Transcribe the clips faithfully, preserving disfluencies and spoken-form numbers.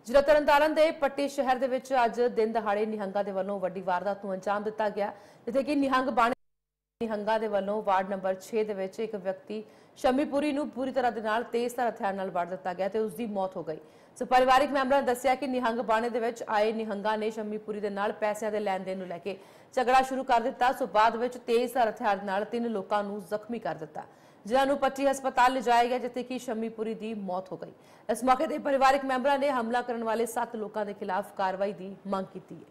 ਜ਼ਿਲ੍ਹਾ ਤਰਨਤਾਰਨ ਦੇ ਪੱਟੀ ਸ਼ਹਿਰ ਦੇ ਵਿੱਚ ਅੱਜ ਦਿਨ ਦਹਾੜੇ ਨਿਹੰਗਾਂ ਦੇ ਵੱਲੋਂ ਵੱਡੀ ਵਾਰਦਾਤ ਨੂੰ ਅੰਜਾਮ ਦਿੱਤਾ ਗਿਆ, ਜਿੱਥੇ ਕਿ ਨਿਹੰਗ ਬਾਣੇ ਨਿਹੰਗਾਂ ਦੇ ਵੱਲੋਂ ਵਾਰਡ ਨੰਬਰ ਛੇ ਦੇ ਵਿੱਚ ਇੱਕ ਵਿਅਕਤੀ ਸ਼ਮੀਪੁਰੀ ਨੂੰ ਪੂਰੀ ਤਰ੍ਹਾਂ ਦੇ ਨਾਲ ਤੇਜ਼ਧਾਰ ਹਥਿਆਰ ਨਾਲ ਵਾਰ ਦਿੱਤਾ ਗਿਆ ਤੇ ਉਸ ਦੀ ਮੌਤ ਹੋ ਗਈ। ਸੋ ਪਰਿਵਾਰਿਕ ਮੈਂਬਰਾਂ ਨੇ ਦੱਸਿਆ ਕਿ ਨਿਹੰਗ ਬਾਣੇ ਦੇ ਵਿੱਚ ਆਏ ਨਿਹੰਗਾਂ ਨੇ ਸ਼ਮੀਪੁਰੀ ਦੇ ਨਾਲ ਪੈਸਿਆਂ ਦੇ ਲੈਣ ਦੇਣ ਨੂੰ ਲੈ ਕੇ ਝਗੜਾ ਸ਼ੁਰੂ ਕਰ ਦਿੱਤਾ। ਸੋ ਬਾਅਦ ਵਿੱਚ ਤੇਜ਼ਧਾਰ ਹਥਿਆਰ ਨਾਲ ਤਿੰਨ ਲੋਕਾਂ ਨੂੰ ਜ਼ਖਮੀ ਕਰ ਦਿੱਤਾ, जिन्हों ਨੂੰ पट्टी हस्पताल लिजाया गया, जिथे कि शमीपुरी की मौत हो गई। इस मौके पर परिवारिक मैंबरों ने हमला करने वाले सात लोगों के खिलाफ कार्रवाई की मांग की है।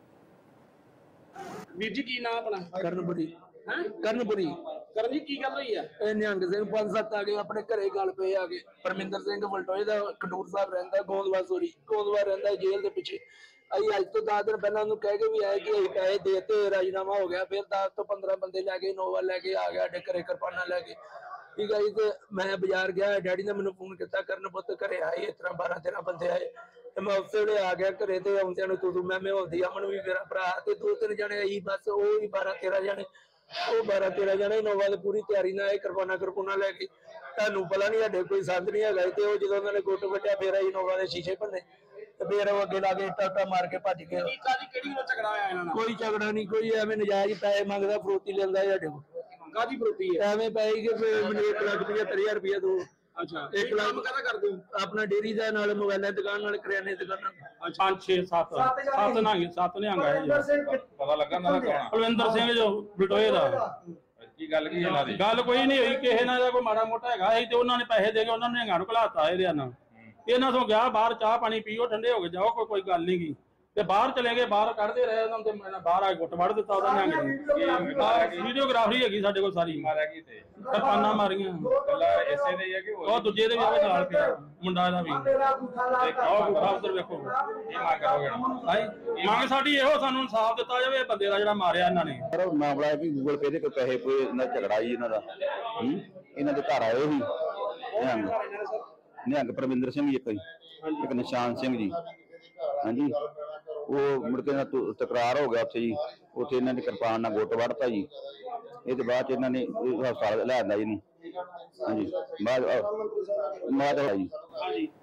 ਵੀਰ ਜੀ ਕੀ ਨਾਮ ਆਪਣਾ? ਕਰਨਪੁਰੀ ਹੈ ਕਰਨਪੁਰੀ ਕਰਨ ਜੀ ਕੀ ਗੱਲ ਹੋਈ ਆ? ਇਹ ਨਿਹੰਗ ਸਿੰਘ ਪੰਜ ਸੱਤ ਆ ਗਏ ਆਪਣੇ ਘਰੇ ਗੱਲ ਪਏ ਆ ਗਏ। ਪਰਮਿੰਦਰ ਸਿੰਘ ਵਲਟੋਏ ਦਾ ਖਡੂਰ ਸਾਹਿਬ ਰਹਿੰਦਾ, ਗੋਂਦਵਾਲ ਸੋਰੀ ਗੋਂਦਵਾਲ ਰਹਿੰਦਾ ਜੇਲ੍ਹ ਦੇ ਪਿੱਛੇ। ਅਸੀਂ ਅੱਜ ਤੋਂ ਦਸ ਦਿਨ ਪਹਿਲਾਂ ਉਹਨੂੰ ਕਹਿ ਕੇ ਵੀ ਆਏ ਕਿ ਅਸੀਂ ਪੈਸੇ ਦੇ ਤੇ ਰਾਜੀਨਾਮਾ ਹੋ ਗਿਆ। ਫਿਰ ਦਸ ਤੋਂ ਪੰਦਰਾਂ ਬੰਦੇ ਲੈ ਕੇ ਨੋਵਾ ਲੈ ਕੇ ਆ ਗਿਆ ਸਾਡੇ ਘਰੇ, ਕਿਰਪਾਨਾਂ ਲੈ ਕੇ। ਠੀਕ ਹੈ ਜੀ। ਤੇ ਮੈਂ ਬਾਜ਼ਾਰ ਗਿਆ, ਡੈਡੀ ਨੇ ਮੈਨੂੰ ਫੋਨ ਕੀਤਾ, ਕਰਨ ਪੁੱਤ ਘਰੇ ਆਏ ਇਸ ਤਰ੍ਹਾਂ ਬਾਰਾਂ ਤੇਰਾਂ ਬੰਦੇ ਆਏ। ਤੇ ਮੈਂ ਉਸੇ ਵੇਲੇ ਆ ਗਿਆ ਘਰੇ। ਤੇ ਆਉਂਦਿਆਂ ਨੂੰ ਤੂੰ ਮੈਂ ਮੈਂ ਹੁੰਦੀ ਅਮਨ ਵੀ ਮੇਰਾ ਭਰਾ ਤੇ ਦੋ ਤਿੰਨ ਜਣੇ ਆਈ, ਬਸ ਉਹ ਹੀ ਬਾਰਾਂ ਤੇਰਾਂ ਜਣੇ ਉਹ ਬਾਰਾਂ ਤੇਰਾਂ ਜਣੇ ਨੋਵਾ ਦੀ ਪੂਰੀ ਤਿਆਰੀ ਨਾਲ ਆਏ, ਕਿਰਪਾਨਾਂ ਕਿਰਪਾਨਾਂ ਲੈ ਕੇ। ਤੁਹਾਨੂੰ ਪਤਾ ਨਹੀਂ ਸਾਡੇ ਕੋਈ ਸੰਦ ਨਹੀਂ ਹੈਗਾ। ਤੇ ਉਹ ਜਦੋਂ ਉਹਨਾਂ ਨੇ ਗੁੱਟ ਵੱਟਿਆ ਫਿਰ ਆਈ ਨੋਵਾ ਦੇ ਸ਼ੀਸ਼ੇ ਭੰਨੇ ਤੇ ਫਿਰ ਉਹ ਅੱਗੇ ਲਾ ਕੇ ਇੱਟਾਂ ਉੱਟਾਂ ਮਾਰ ਕੇ ਭੱਜ ਗਏ। ਕਿਹੜੀ ਨਾਲ ਝਗੜਾ ਹੋਇਆ ਇਹਨਾਂ ਨਾਲ? ਕੋਈ ਝਗੜਾ ਨਹੀਂ, ਕੋਈ ਐਵੇਂ ਨਜਾਇਜ਼ ਪੈਸੇ ਮੰਗਦਾ, ਫਰੋਤੀ ਲੈਂਦਾ ਸਾਡੇ ਕੋਲ। ਕਾਦੀ ਫਰੋਤੀ ਹੈ? ਐਵੇਂ ਪੈ ਗਏ ਮੈਨੂੰ ਇੱਕ ਲੱਖ ਪਝੱਤਰ ਹਜ਼ਾਰ ਰੁਪਇਆ ਦੋ। ਅੱਛਾ, ਇੱਕ ਲੱਖ ਕਾਹਦਾ ਕਰਦੇ ਹੋ? ਆਪਣਾ ਡੇਅਰੀ ਦਾ ਨਾਲ ਮੋਬਾਈਲਾਂ ਦੀ ਦੁਕਾਨ ਨਾਲ ਕਰਿਆਨੇ ਦੀ ਦੁਕਾਨ। ਪੰਜ ਛੇ ਸੱਤ ਸੱਤ ਨਿਹੰਗ ਸੱਤ ਨਿਹੰਗ ਆਏ ਜੀ। ਪਤਾ ਲੱਗਾ ਨਾ ਕੌਣ? ਕੁਲਵਿੰਦਰ ਸਿੰਘ ਜੋ ਬਟੋਏ ਦਾ। ਕੀ ਗੱਲ ਕੀ ਇਹਨਾਂ ਦੀ? ਗੱਲ ਕੋਈ ਨਹੀਂ ਹੋਈ, ਕਿਸੇ ਨਾਲ ਕੋਈ ਮਾੜਾ ਮੋਟਾ ਹੈਗਾ ਸੀ ਤੇ ਉਹਨਾਂ ਨੇ ਪੈਸੇ ਦੇ ਕੇ ਉਹਨਾਂ ਨੇ ਨਿਹੰਗਾਂ ਨੂੰ ਘਲਾਤਾ ਇਹਦੇ ਨਾਲ। ਇਹਨਾਂ ਤੋਂ ਗਿਆ ਬਾਹਰ ਚਾਹ ਪਾਣੀ ਪੀਓ, ਠੰਡੇ ਹੋ ਕੇ ਜਾਓ, ਕੋਈ ਕੋਈ ਗੱਲ ਨਹੀਂ ਗੀ। ਤੇ ਬਾਹਰ ਚਲੇ ਗਏ, ਬਾਹਰ ਕੱਢਦੇ ਰਹੇ ਉਹਨਾਂ ਤੇ ਬਾਹਰ ਆ ਗੁੱਟ ਵੜ ਦਿੱਤਾ ਉਹਦਾ ਨਿਹੰਗ ਨੇ। ਵੀਡੀਓਗ੍ਰਾਫੀ ਹੈਗੀ ਸਾਡੇ ਕੋਲ ਸਾਰੀ। ਮਾਰਿਆ ਕੀ ਤੇ? ਕਿਰਪਾਨਾਂ ਮਾਰੀਆਂ। ਕੱਲਾ ਇਸੇ ਦੇ ਹੀ ਹੈ ਕਿ ਉਹ ਦੂਜੇ ਦੇ ਵੀ ਉਹਦੇ ਨਾਲ ਪਿਆ ਮੁੰਡਾ ਇਹਦਾ ਵੀ। ਉਹ ਗੁੱਠਾ ਉਧਰ ਵੇਖੋ। ਕੀ ਮੰਗ ਕਰੋਗੇ? ਭਾਈ ਮੰਗ ਸਾਡੀ ਇਹੋ, ਸਾਨੂੰ ਇਨਸਾਫ ਦਿੱਤਾ ਜਾਵੇ ਬੰਦੇ ਦਾ ਜਿਹੜਾ ਮਾਰਿਆ ਇਹਨਾਂ ਨੇ। ਸਰ ਮਾਮਲਾ ਵੀ ਗੂਗਲ ਪੇ ਦੇ ਕੋਈ ਪੈਸੇ ਕੋਈ ਇਹਨਾਂ ਦਾ ਝਗੜਾ ਜੀ ਇਹਨਾਂ ਦਾ। ਹੂੰ ਇਹਨਾਂ ਦੇ ਘਰ ਆਏ ਸੀ ਨਿਹੰਗ ਨਿਹੰਗ ਪਰਮਿੰਦਰ ਸਿੰਘ ਜੀ, ਇੱਕ ਇੱਕ ਨਿਸ਼ਾਨ ਸਿੰਘ ਜੀ। ਹਾਂਜੀ, ਉਹ ਮੁੜ ਕੇ ਤਕਰਾਰ ਹੋ ਗਿਆ ਉੱਥੇ ਜੀ। ਉੱਥੇ ਇਹਨਾਂ ਨੇ ਕਿਰਪਾਨ ਨਾਲ ਗੁੱਟ ਵੜਤਾ ਜੀ। ਇਹਦੇ ਬਾਅਦ ਇਹਨਾਂ ਨੇ ਹਸਪਤਾਲ ਲੈ ਆਂਦਾ ਜੀ ਇਹਨੂੰ। ਹਾਂਜੀ ਬਾਅਦ ਬਾਅਦ ਜੀ।